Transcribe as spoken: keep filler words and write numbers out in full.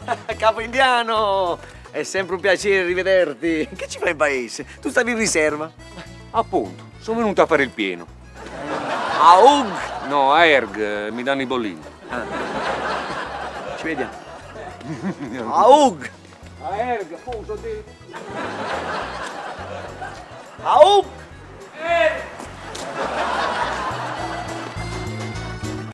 Capo indiano! È sempre un piacere rivederti. Che ci fai in paese? Tu stavi in riserva? Appunto, sono venuto a fare il pieno. A U G! No, a Erg, mi danno i bollini. Ah. Ci vediamo. A U G! A Erg, appunto, A U G!